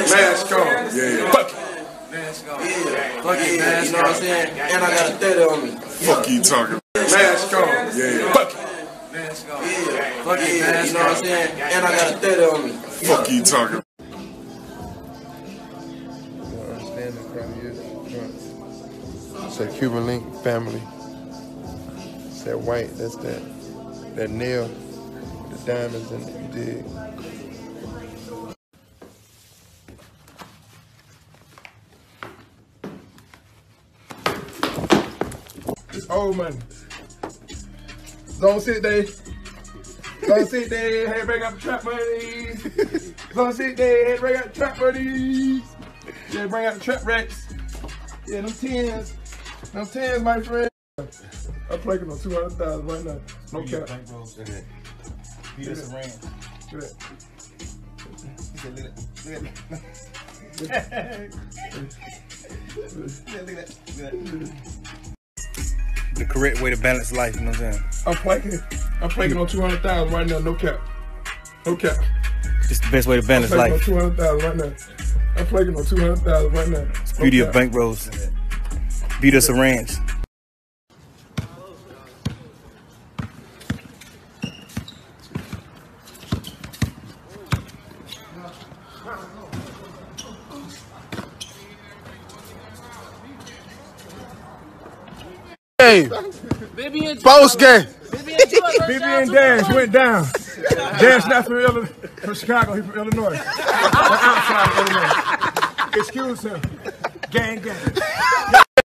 Mask on. Yeah. Fuck it. Mask on. Yeah. Fuck it, man. You know what I'm saying? And I got a 30 on me. Fuck you talking about. Mask on. Yeah. Fuck it. Mask on. Yeah. Fuck it, man. You know what I'm saying? And I got a 30 on me. Fuck you talking about. Understand the crowd is. It's that Cuban link family. It's that white, that's that nail, the diamonds in it, you dig? It's old money. Don't sit there. Don't sit there. Hey, bring out the trap money. Don't sit there. Hey, bring out the trap money. Yeah, bring out the trap racks. Yeah, them tens. Them tens, my friend. I'm playing on 200,000 right now. No cap. Beat us a ram. Look at that. The correct way to balance life, you know what I'm saying? I'm playing on 200,000 right now. No cap. No cap. It's the best way to balance life. I'm playing on 200,000 right now. I'm playing on 200,000 right now. It's the beauty of bankrolls. Beat us a ranch. Hey, post game. BB and Dash went down. Dash not from Chicago, he from Illinois. Outside of Illinois. Excuse him. Gang, gang.